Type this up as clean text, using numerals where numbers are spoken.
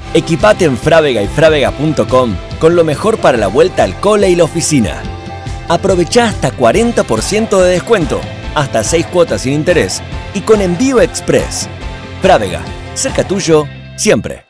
Equipate en Frávega y frávega.com con lo mejor para la vuelta al cole y la oficina. Aprovechá hasta 40% de descuento, hasta 6 cuotas sin interés y con envío express. Frávega, cerca tuyo, siempre.